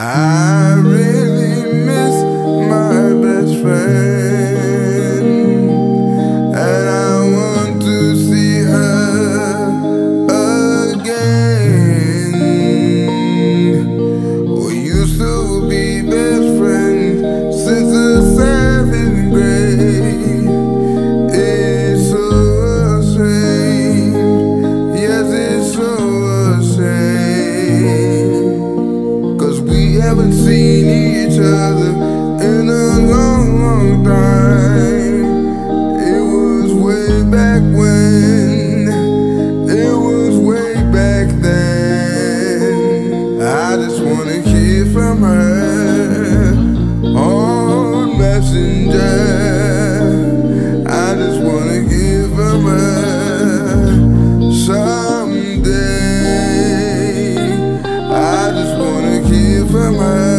I really miss my best friend, and I want to see her again. We used to be best friends since the 7th grade. It's so a shame, yes, it's so a shame, 'cause we haven't seen each other in a long, long time. It was way back when, it was way back then. I just wanna hear from her on Messenger. I just wanna hear from her someday. I just wanna hear from her.